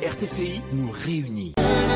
RTCI nous réunit.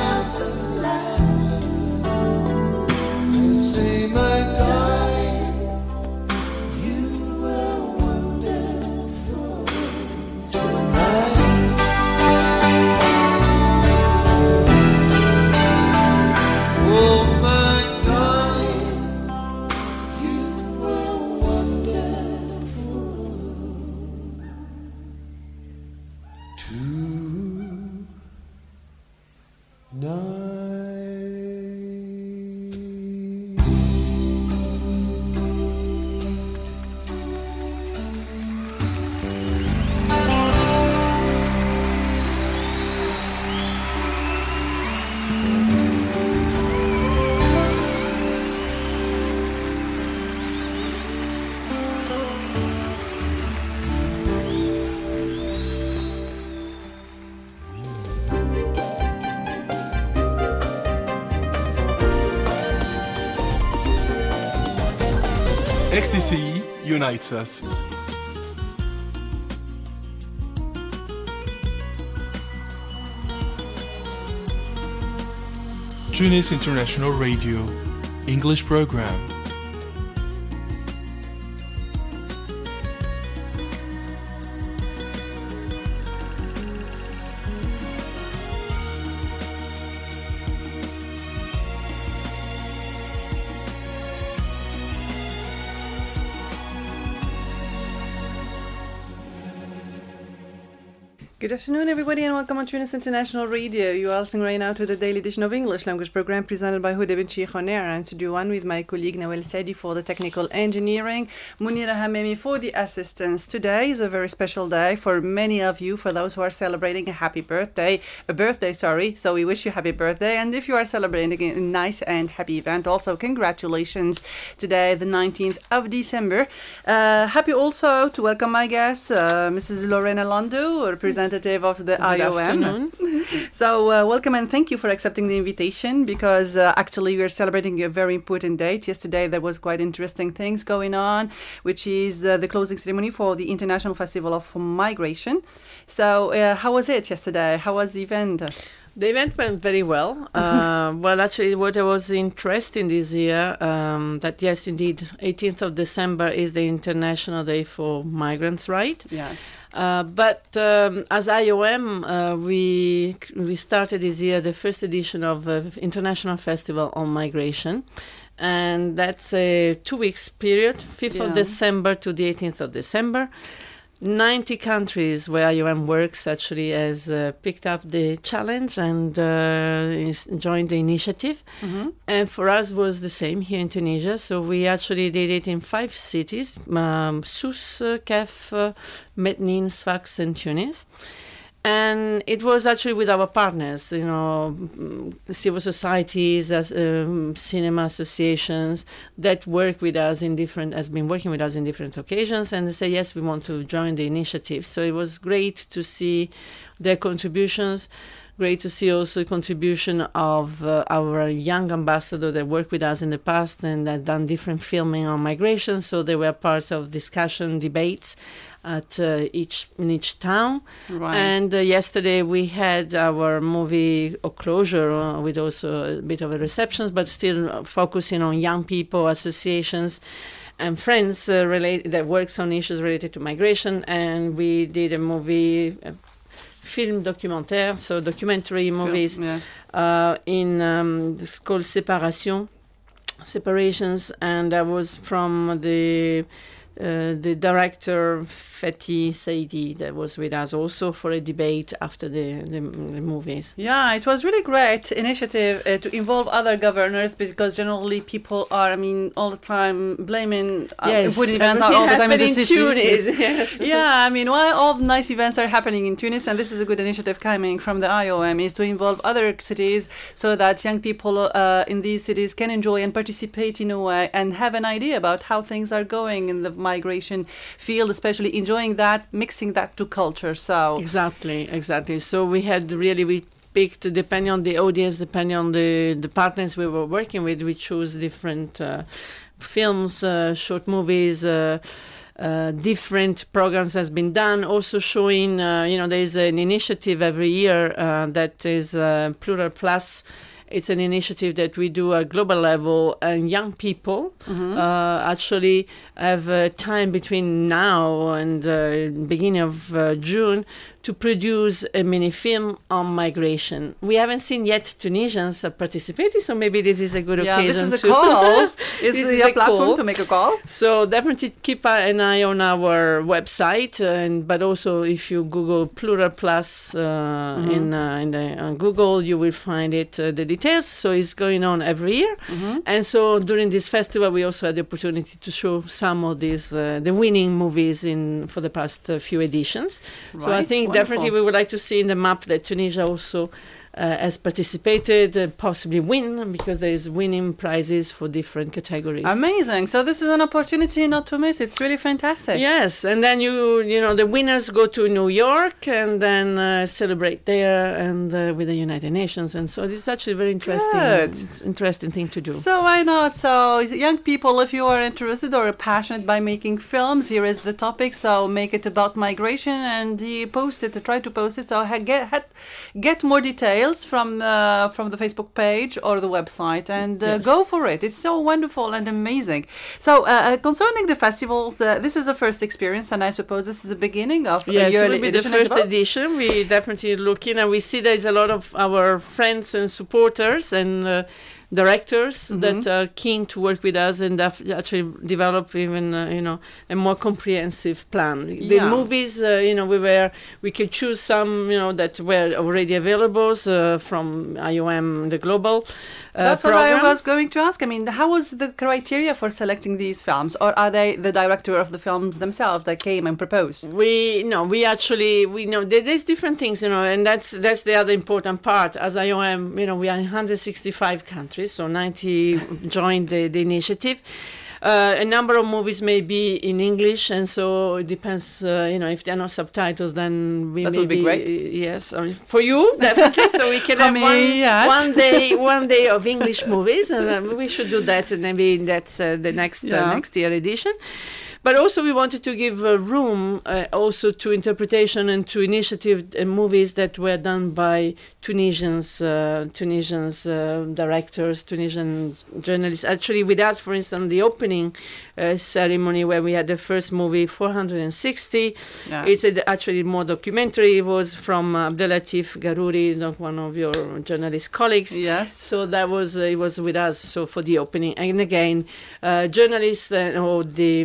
RTCI unites us. Tunis International Radio, English program. Good afternoon, everybody, and welcome on Tunis International Radio. You are listening right now to the daily edition of English language program presented by Huda bin Sheikh on air, and to do one with my colleague Nawel Saidi for the technical engineering, Munira Hamemi for the assistance. Today is a very special day for many of you, for those who are celebrating a birthday. So we wish you happy birthday, and if you are celebrating a nice and happy event, also congratulations. Today, the 19th of December. Happy also to welcome my guest, Mrs. Lorena Londo, representative of the IOM. Good afternoon. So welcome and thank you for accepting the invitation, because actually we are celebrating a very important date. Yesterday there was quite interesting things going on, which is the closing ceremony for the International Festival of Migration. So how was it yesterday? How was the event? The event went very well. Well, actually, what I was interested in this year, that yes, indeed, 18th of December is the International Day for Migrants' Rights. Yes. But as IOM, we started this year the first edition of International Festival on Migration. And that's a 2 weeks period, 5th of December to the 18th of December. 90 countries where IOM works actually has picked up the challenge and joined the initiative. Mm-hmm. And for us was the same here in Tunisia. So we actually did it in 5 cities, Sousse, Kef, Metnin, Sfax and Tunis. And it was actually with our partners, civil societies, cinema associations that work with us has been working with us in different occasions, and they say, yes, we want to join the initiative. So it was great to see their contributions, great to see also the contribution of our young ambassador that worked with us in the past and that done different filming on migration. So they were parts of discussion, debates at in each town. Right. And yesterday we had our movie closure with also a bit of a reception, but still focusing on young people, associations and friends that works on issues related to migration. And we did a movie, film documentaire, so documentary movies. Yes. It's called Separations, and that was from the director Fethi Saidi that was with us also for a debate after the movies. Yeah, it was really great initiative to involve other governors, because generally people are, all the time blaming important events are all the time in the city. Tunis, yes. Yeah, why all the nice events are happening in Tunis, and this is a good initiative coming from the IOM, is to involve other cities so that young people in these cities can enjoy and participate in a way and have an idea about how things are going in the migration field, especially enjoying that, mixing that to culture. So exactly. So we picked, depending on the audience, depending on the partners we were working with, we chose different films, short movies, different programs has been done. Also showing, there is an initiative every year that is Plural Plus. It's an initiative that we do at global level, and young people actually have time between now and beginning of June to produce a mini film on migration. We haven't seen yet Tunisians participating, so maybe this is a good occasion. Yeah, this is a call. Is a platform call to make a call? So definitely keep an eye on our website, but also if you Google Plural Plus on Google, you will find it, the details. So it's going on every year. And so during this festival, we also had the opportunity to show some of these, the winning movies for the past few editions. Right. So I think definitely we would like to see in the map that Tunisia also has participated, possibly win, because there is winning prizes for different categories. Amazing. So this is an opportunity not to miss. It's really fantastic. Yes, and then the winners go to New York and then celebrate there and with the United Nations, and so this is actually very interesting thing to do. So why not? So young people, if you are interested or passionate by making films, here is the topic. So make it about migration and post it. Try to post it. So get more details from the Facebook page or the website, and go for it. It's so wonderful and amazing. So concerning the festival, this is the first experience, and I suppose this is the beginning of yes, a it yearly will be the edition. first edition. We definitely looking, and we see there's a lot of our friends and supporters and directors that are keen to work with us and actually develop even a more comprehensive plan. The movies, we could choose some that were already available from IOM, the global That's program. what I was going to ask. I mean, how was the criteria for selecting these films, or are they the director of the films themselves that came and proposed? We know there's different things, and that's the other important part. As IOM, we are in 165 countries. So 90 joined the initiative. A number of movies may be in English, and so it depends. If there are no subtitles, then that would be great. Yes, for you definitely. So we can have one day of English movies, and we should do that. And maybe that's the next year edition. But also we wanted to give room also to interpretation and to initiative movies that were done by Tunisians directors, Tunisian journalists. Actually, with us, for instance, the opening ceremony where we had the first movie, 460. It's actually more documentary. It was from Abdelatif Garouri, one of your journalist colleagues. Yes. So that was it was with us. So for the opening, and again, journalists or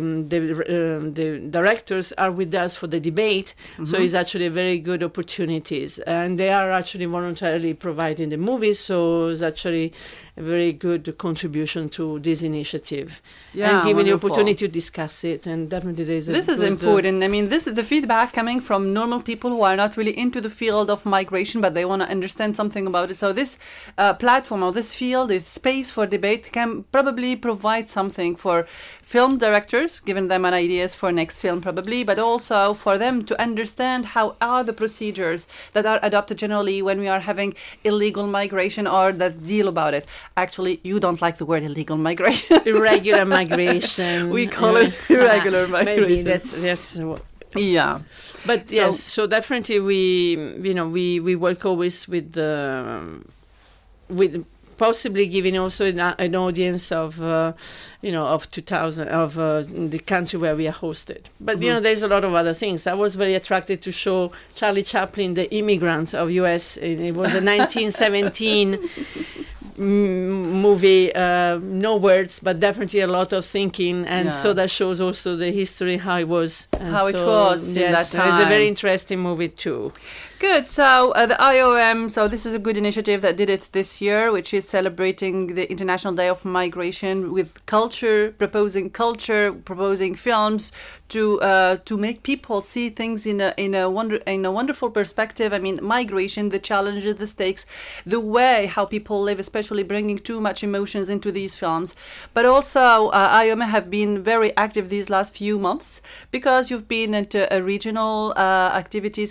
the directors are with us for the debate. So it's actually very good opportunities, and they are actually voluntarily providing the movies. So it's actually a very good contribution to this initiative, and giving the opportunity to discuss it. And definitely there is this is important. I mean, this is the feedback coming from normal people who are not really into the field of migration, but they want to understand something about it. So this platform or this field, this space for debate, can probably provide something for film directors, giving them an ideas for next film probably, but also for them to understand how are the procedures that are adopted generally when we are having illegal migration or that deal about it. Actually, you don't like the word illegal migration. Irregular migration. We call it irregular migration. Maybe that's yes. Yeah, but yes. So definitely we work always with possibly giving also an audience of of 2000 of the country where we are hosted. But there's a lot of other things. I was very attracted to show Charlie Chaplin, The Immigrant of U.S. It was a 1917 movie, no words, but definitely a lot of thinking, and so that shows also the history, how it was in that time. It's a very interesting movie too. Good. So the IOM, so this is a good initiative that did it this year, which is celebrating the International Day of Migration with culture, proposing films to make people see things in a wonderful perspective. I mean, migration, the challenges, the stakes, the way how people live, especially especially bringing too much emotions into these films. But also, IOM have been very active these last few months because you've been into a regional activity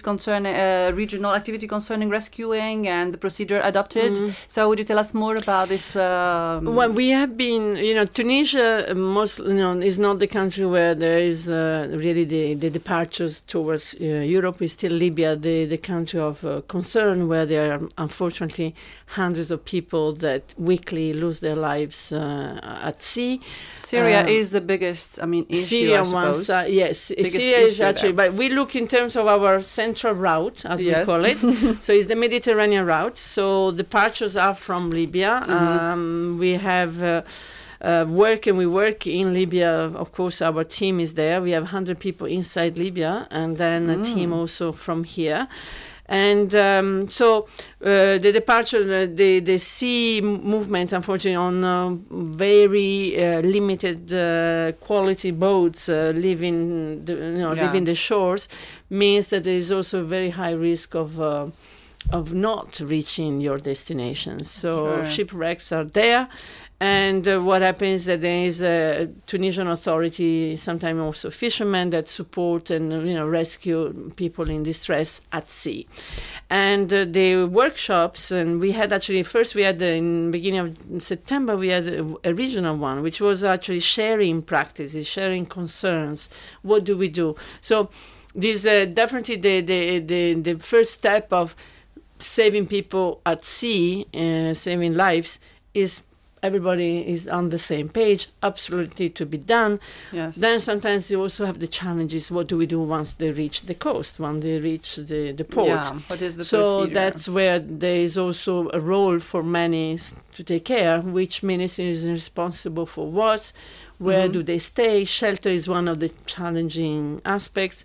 concerning rescuing and the procedure adopted. So would you tell us more about this? Well, we have been, Tunisia is not the country where there is really the departures towards Europe. Is still Libya, the country of concern, where there are unfortunately hundreds of people that weekly lose their lives at sea. Syria is the biggest, issue, Syria I suppose. yes, Syria is actually, but we look in terms of our central route, as we call it. So it's the Mediterranean route. So departures are from Libya. We have we work in Libya. Of course, our team is there. We have 100 people inside Libya, and then a team also from here. And so the departure, the sea movement, unfortunately, on very limited quality boats leaving the shores, means that there is also a very high risk of not reaching your destination. So shipwrecks are there. And what happens that there is a Tunisian authority, sometimes also fishermen, that support and rescue people in distress at sea. And the workshops, and we had actually first in beginning of September we had a regional one, which was actually sharing practices, sharing concerns. What do we do? So this definitely the first step of saving people at sea, saving lives, is everybody is on the same page, absolutely to be done. Yes. Then sometimes you also have the challenges, what do we do once they reach the coast, when they reach the port? Yeah, what is the so procedure? that's where there is also a role for many to take care, which ministry is responsible for what, where do they stay. Shelter is one of the challenging aspects.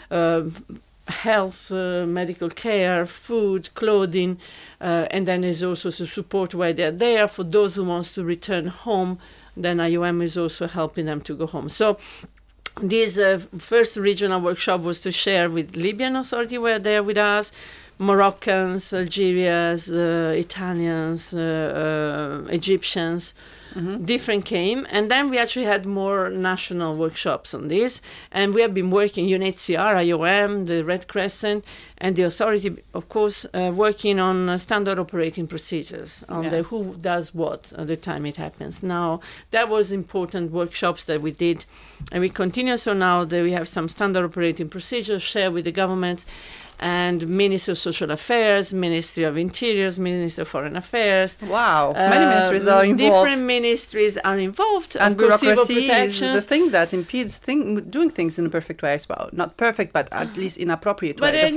Health, medical care, food, clothing, and then there's also the support while they're there. For those who wants to return home, then IOM is also helping them to go home. So this first regional workshop was to share with Libyan authority who were there with us, Moroccans, Algerians, Italians, Egyptians. Different came, and then we actually had more national workshops on this, and we have been working, UNHCR, IOM, the Red Crescent, and the authority, of course, working on standard operating procedures on the who does what at the time it happens. Now, that was important workshops that we did, and we continue. So now that we have some standard operating procedures shared with the governments, and Ministry of Social Affairs, Ministry of Interiors, Ministry of Foreign Affairs. Wow, many ministries are involved. Different ministries are involved. And of course, bureaucracy is the thing that impedes doing things in a perfect way as well. Not perfect, but at least in appropriate way. But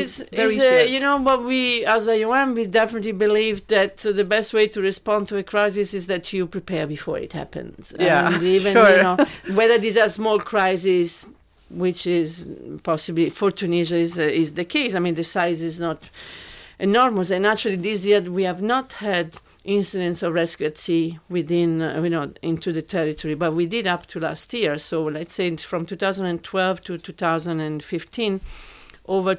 what we, as IOM, we definitely believe that the best way to respond to a crisis is that you prepare before it happens. Yeah, and even, whether these are small crises, which is possibly for Tunisia is the case. I mean, the size is not enormous. And actually this year we have not had incidents of rescue at sea within, into the territory, but we did up to last year. So let's say from 2012 to 2015, over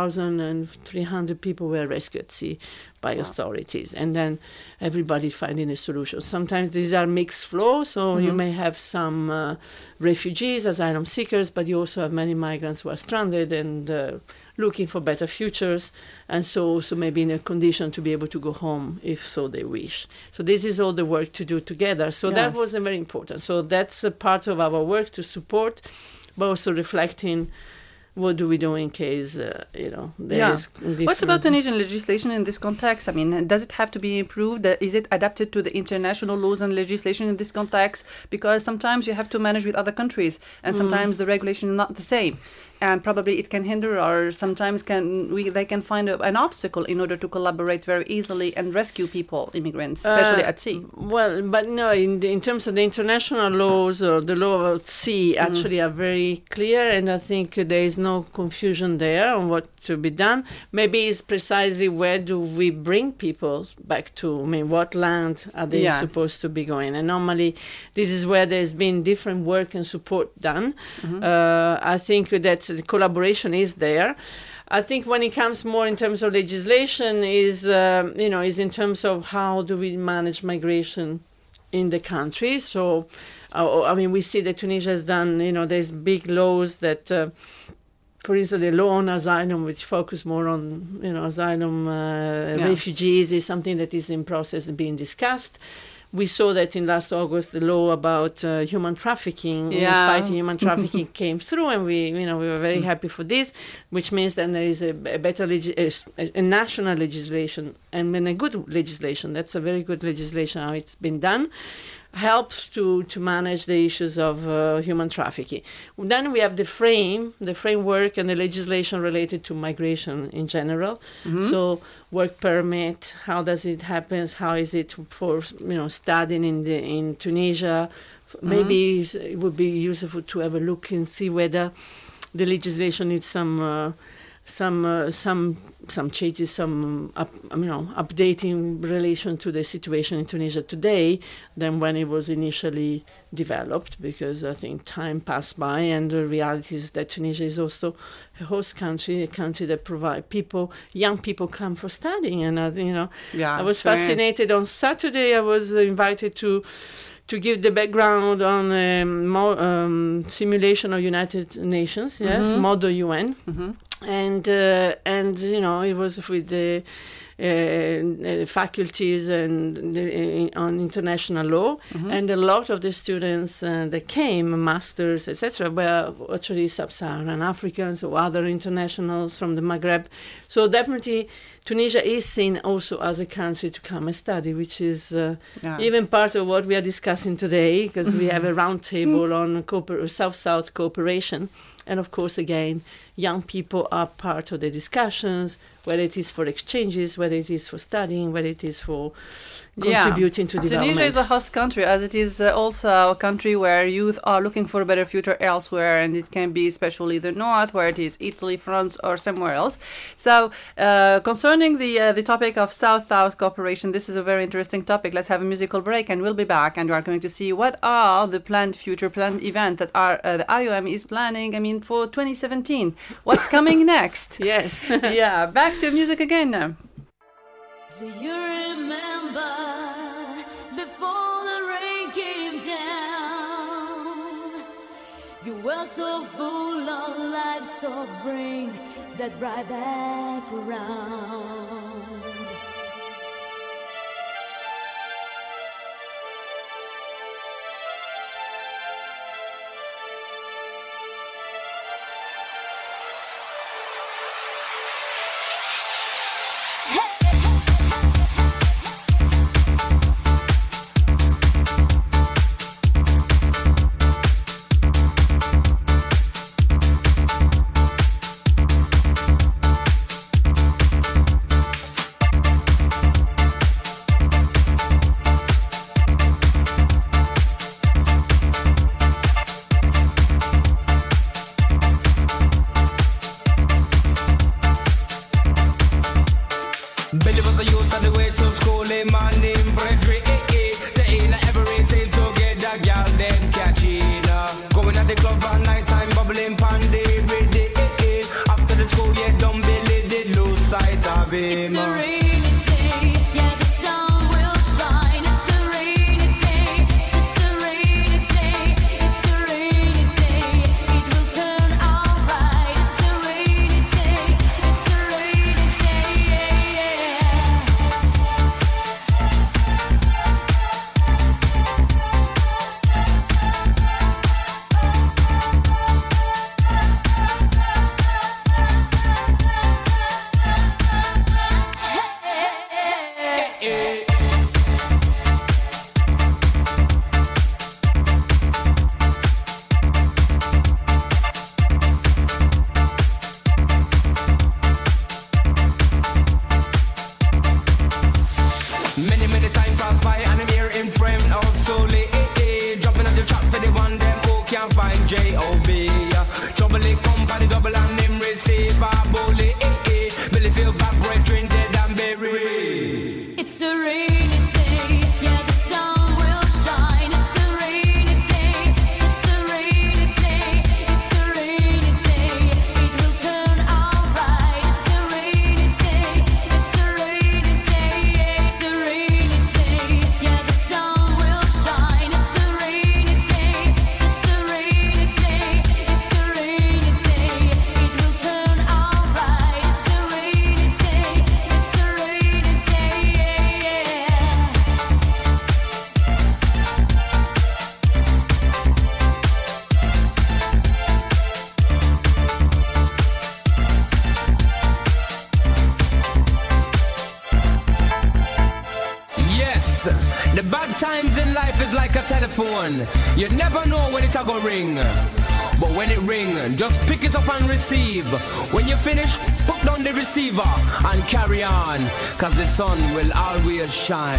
2,300 people were rescued at sea by authorities, and then everybody finding a solution. Sometimes these are mixed flow, so you may have some refugees, asylum seekers, but you also have many migrants who are stranded and looking for better futures, and so also maybe in a condition to be able to go home if so they wish. So this is all the work to do together. So that was very important. So that's a part of our work to support, but also reflecting what do we do in case, there is different... What about Tunisian legislation in this context? I mean, does it have to be improved? Is it adapted to the international laws and legislation in this context? Because sometimes you have to manage with other countries, and sometimes the regulation is not the same. And probably it can hinder, or sometimes they can find an obstacle in order to collaborate very easily and rescue people, immigrants, especially at sea. Well, but no, in terms of the international laws or the law at sea, actually are very clear, and I think there is no confusion there on what to be done. Maybe it's precisely where do we bring people back to? I mean, what land are they supposed to be going? And normally, this is where there's been different work and support done. I think that the collaboration is there. I think when it comes more in terms of legislation is in terms of how do we manage migration in the country. So, we see that Tunisia has done, there's big laws that, for instance, the law on asylum, which focus more on, asylum refugees, is something that is in process of being discussed. We saw that in last August, the law about human trafficking, fighting human trafficking came through, and we were very happy for this, which means that there is a better a national legislation, and a good legislation. That's a very good legislation, how it's been done. Helps to manage the issues of human trafficking. Then we have the framework and the legislation related to migration in general. So work permit, how does it happen? How is it for studying in Tunisia? Maybe it would be useful to have a look and see whether the legislation needs some changes, updating in relation to the situation in Tunisia today than when it was initially developed, because I think time passed by, and the reality is that Tunisia is also a host country, a country that provides young people come for studying, and I was fascinated. On Saturday I was invited to give the background on simulation of United Nations, MODO UN. And it was with the faculties and on international law, and a lot of the students that came, masters, etc., were actually sub-Saharan Africans or other internationals from the Maghreb. So definitely Tunisia is seen also as a country to come and study, which is even part of what we are discussing today, because we have a roundtable on South-South cooperation. And of course, again, young people are part of the discussions, whether it is for exchanges, whether it is for studying, whether it is for contributing to development. Tunisia is a host country, as it is also a country where youth are looking for a better future elsewhere, and it can be especially the north, where it is Italy, France, or somewhere else. So concerning the topic of South-South cooperation, this is a very interesting topic. Let's have a musical break, and we'll be back, and we are going to see what are the planned events that the IOM is planning, for 2017. What's coming next? Yes. Yeah, back to music again now. Do you remember before the rain came down? You were so full of life, so bring that right back around. this. The bad times in life is like a telephone. You never know when it's a go ring. But when it ring, just pick it up and receive. When you finish, put down the receiver and carry on, cause the sun will always shine.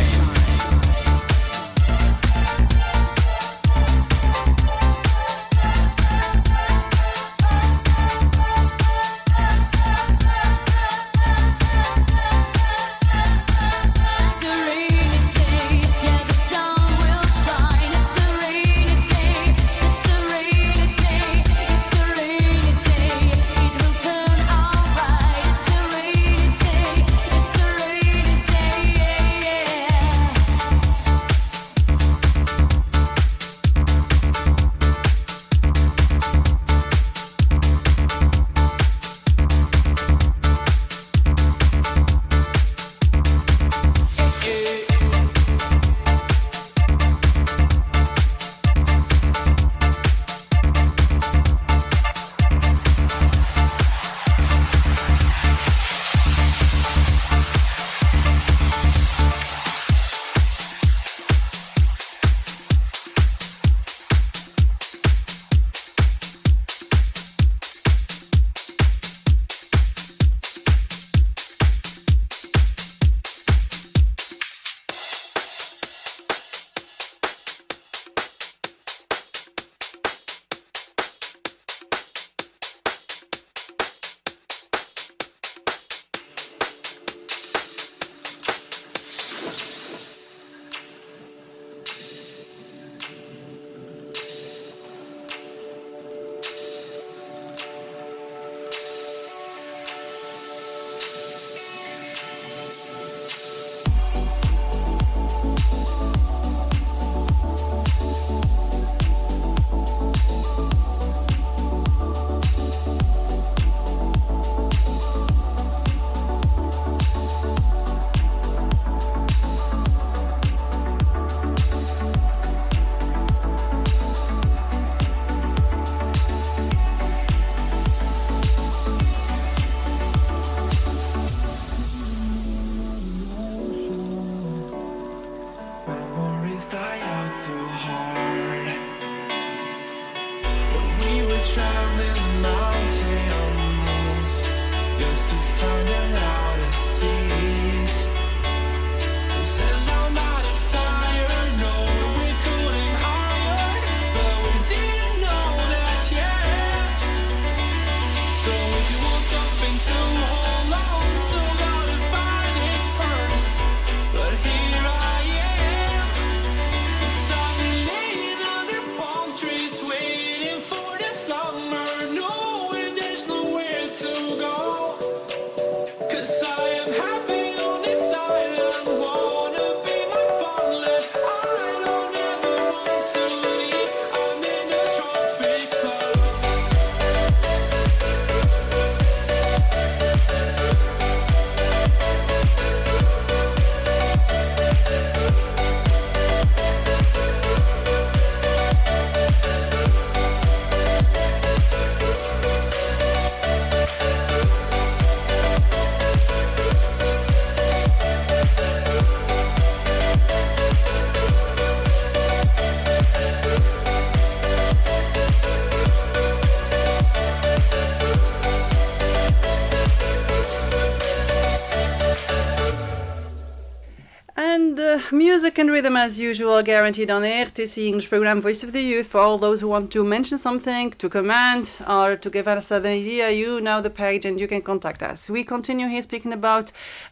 Music and rhythm as usual, guaranteed on RTC English program Voice of the Youth. For all those who want to mention something, to comment, or to give us an idea, you know the page and you can contact us. We continue here speaking about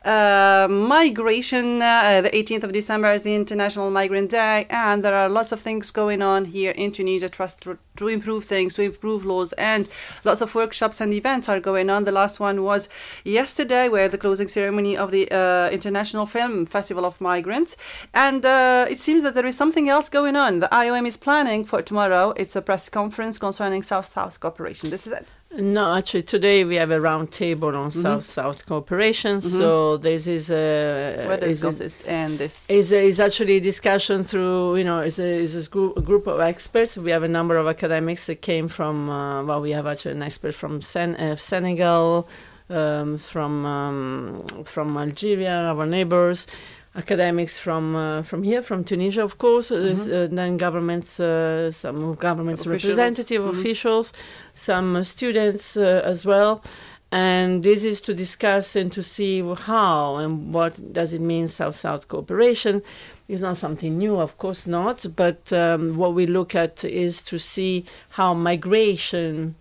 migration. The 18th of December is the International Migrant Day, and there are lots of things going on here in Tunisia to improve things, to improve laws, and lots of workshops and events are going on. The last one was yesterday, where the closing ceremony of the International Film Festival of Migrants. And it seems that there is something else going on. The IOM is planning for tomorrow. It's a press conference concerning South-South cooperation. This is it. No, actually, today we have a round table on South-South cooperation. So this is what does consist in this? Is actually a discussion through, is a group of experts. We have a number of academics that came from, we have actually an expert from Senegal, from Algeria, our neighbors, academics from here, from Tunisia, of course. Then governments, some governments representative officials, some students as well. And this is to discuss and to see how and what does it mean South-South cooperation. It's not something new, of course not, but what we look at is to see how migration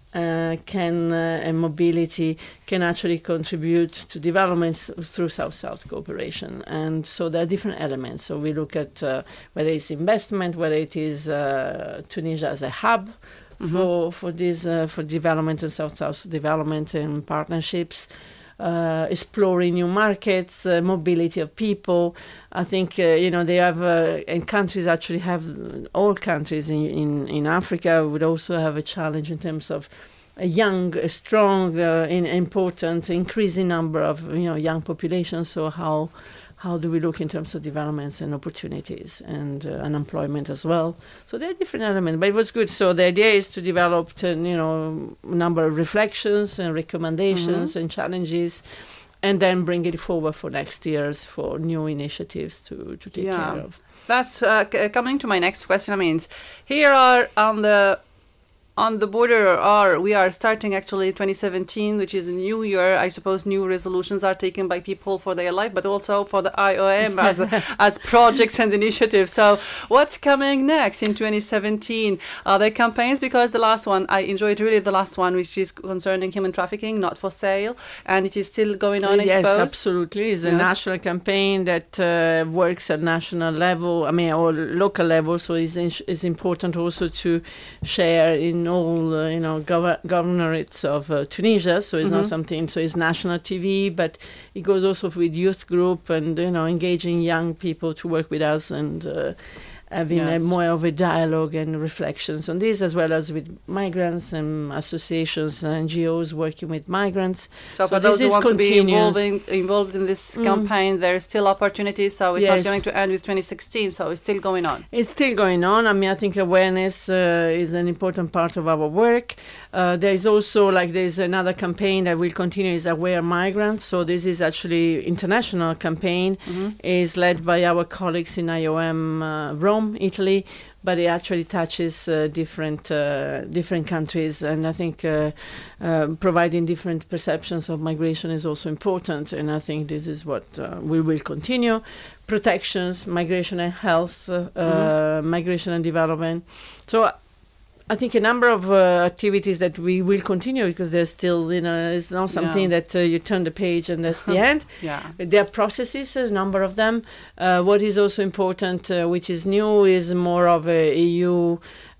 and mobility can actually contribute to developments through South-South cooperation. And so there are different elements. So we look at whether it's investment, whether it is Tunisia as a hub for development and South-South development and partnerships, exploring new markets, mobility of people. I think, they have, and countries actually have, all countries in Africa would also have a challenge in terms of a young, a strong, important, increasing number of, young populations. So how do we look in terms of developments and opportunities and unemployment as well? So there are different elements, but it was good. So the idea is to develop, a number of reflections and recommendations and challenges, and then bring it forward for next year's for new initiatives to take care of. That's coming to my next question. I mean, here are on the border we are starting actually 2017, which is a new year. I suppose new resolutions are taken by people for their life, but also for the IOM as projects and initiatives. So what's coming next in 2017? Are there campaigns? Because the last one, I enjoyed really the last one, which is concerning human trafficking, not for sale, and it is still going on, I suppose? Yes, absolutely. It's a national campaign that works at national level, or local level, so it's important also to share in all governorates of Tunisia. So it's not something. So it's national TV, but it goes also with youth group and engaging young people to work with us and having more of a dialogue and reflections on this, as well as with migrants and associations and NGOs working with migrants. So for those who want to be involved in this campaign, there are still opportunities. So it's not going to end with 2016. So it's still going on. It's still going on. I think awareness is an important part of our work. There is also, there's another campaign that will continue, is Aware Migrants. So this is actually international campaign, is led by our colleagues in IOM Rome, Italy, but it actually touches different countries, and I think providing different perceptions of migration is also important, and I think this is what we will continue. Protections, migration and health, migration and development. So I think a number of activities that we will continue, because there's still, it's not something that you turn the page and that's the end. There are processes, a number of them. What is also important, which is new, is more of an EU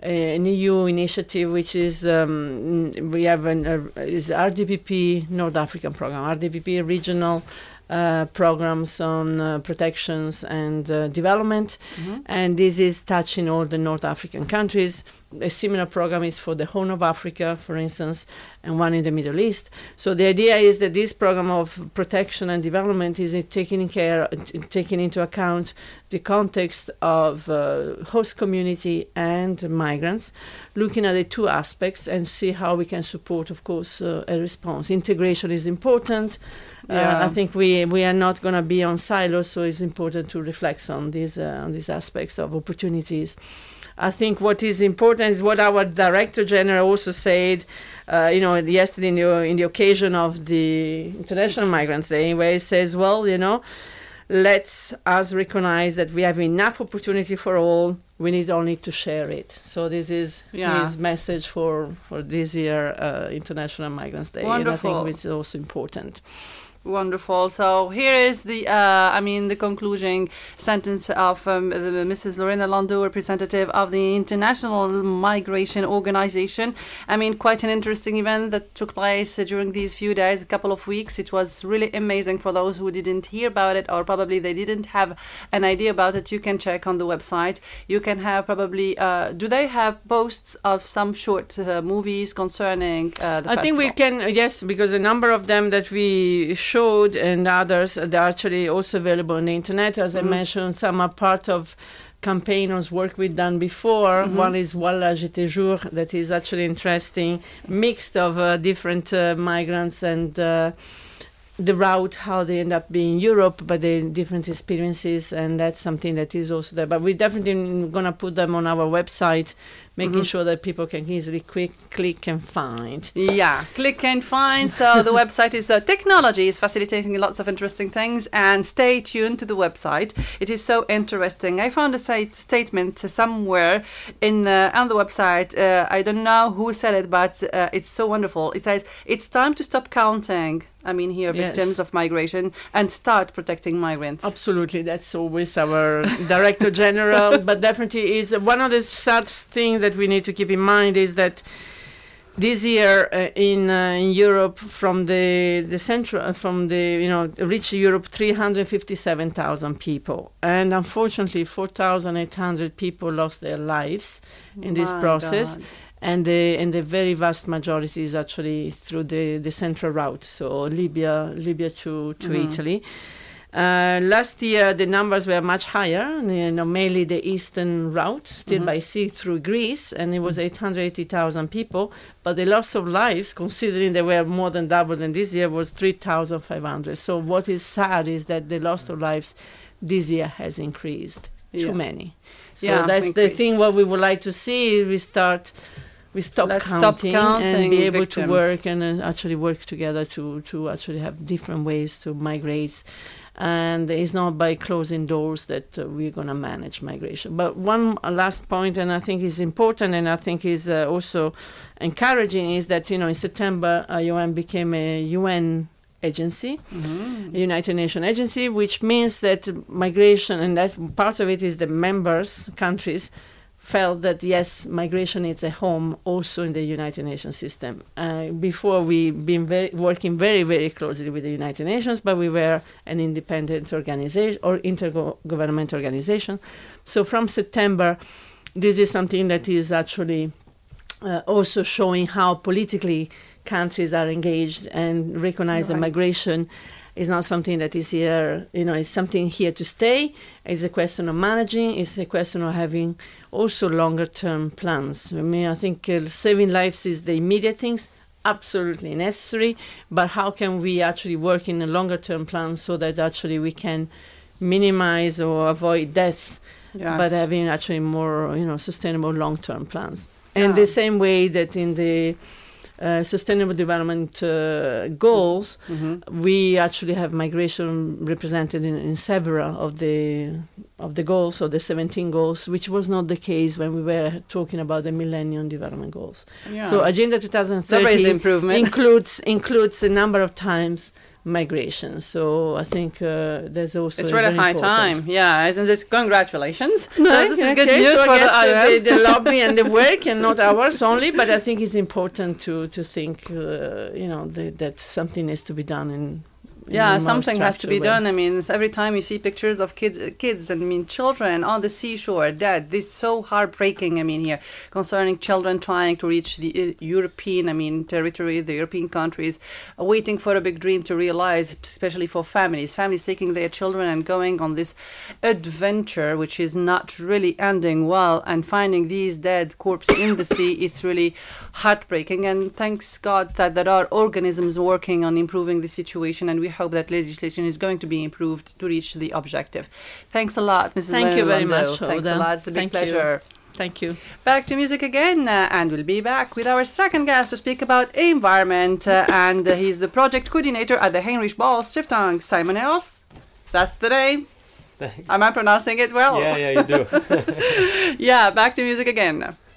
initiative, which is we have is RDPP North African program, RDPP regional programs on protections and development, and this is touching all the North African countries. A similar program is for the Horn of Africa, for instance, and one in the Middle East. So the idea is that this program of protection and development is taking into account the context of host community and migrants, looking at the two aspects and see how we can support, of course, a response. Integration is important. I think we are not going to be on silos, so it's important to reflect on these aspects of opportunities. I think what is important is what our Director General also said, yesterday in the occasion of the International Migrants Day, where he says, let's us recognize that we have enough opportunity for all. We need only to share it. So this is his message for this year, International Migrants Day. Wonderful. And I think which is also important. Wonderful. So here is the concluding sentence of Mrs. Lorena Landau, representative of the International Migration Organization. Quite an interesting event that took place during these few days, a couple of weeks. It was really amazing for those who didn't hear about it, or probably they didn't have an idea about it. You can check on the website. You can have probably, do they have posts of some short movies concerning the festival? I think we can, yes, because a number of them that we showed and others, they're actually also available on the internet. As I mentioned, some are part of campaigners work we've done before. One is Voilà, j'étais jour, that is actually interesting, mixed of different migrants and the route, how they end up being Europe, but the different experiences, and that's something that is also there. But we're definitely going to put them on our website, making sure that people can easily click and find. Yeah, click and find. So the website is technology is facilitating lots of interesting things, and stay tuned to the website. It is so interesting. I found a statement somewhere on the website. I don't know who said it, but it's so wonderful. It says, it's time to stop counting. I mean, here, victims of migration, and start protecting migrants. Absolutely. That's always our Director General. But definitely is one of the sad things that we need to keep in mind is that this year in Europe, from the central, reached Europe 357,000 people. And unfortunately, 4,800 people lost their lives in this process. God. And the very vast majority is actually through the central route, so Libya to Italy. Last year, the numbers were much higher, mainly the eastern route, still by sea through Greece, and it was 880,000 people. But the loss of lives, considering they were more than double than this year, was 3,500. So what is sad is that the loss of lives this year has increased. Too many. So that's the thing. What we would like to see, we stop counting and be able to work and actually work together to actually have different ways to migrate. And it's not by closing doors that we're going to manage migration. But one last point, and I think is important, and I think is also encouraging, is that, in September, IOM became a UN agency, a United Nations agency, which means that migration, and that part of it is the members, countries, felt that, yes, migration is a home also in the United Nations system. Before, we've been working very, very closely with the United Nations, but we were an independent organization or intergovernmental organization. So from September, this is something that is actually also showing how politically countries are engaged and recognize that migration is not something that is here, it's something here to stay. It's a question of managing. It's a question of having also longer-term plans. I think saving lives is the immediate things, absolutely necessary, but how can we actually work in a longer-term plan so that actually we can minimize or avoid death, but having actually more, sustainable long-term plans. And the same way that in the Sustainable Development Goals, we actually have migration represented in several of the goals, or the 17 goals, which was not the case when we were talking about the Millennium Development Goals. So Agenda 2030 includes a number of times migration. So I think there's also it's really high time. Yeah, and it's congratulations. This is good news for the lobby and the work, and not ours only. But I think it's important to think, that something needs to be done in. Something has to be done. I mean, every time you see pictures of kids, children on the seashore dead, this is so heartbreaking. Here, concerning children trying to reach the European, territory, the European countries, waiting for a big dream to realize, especially for families taking their children and going on this adventure, which is not really ending well, and finding these dead corpses in the sea. It's really heartbreaking. And thanks God that there are organisms working on improving the situation, and we hope that legislation is going to be improved to reach the objective. Thanks a lot, Mrs. Thank you very much. Thanks a lot. It's a big pleasure. Thank you. Back to music again, and we'll be back with our second guest to speak about environment, and he's the project coordinator at the Heinrich Böll Stiftung, Simon Els. That's the name. Thanks. Am I pronouncing it well? Yeah, you do. Yeah, back to music again.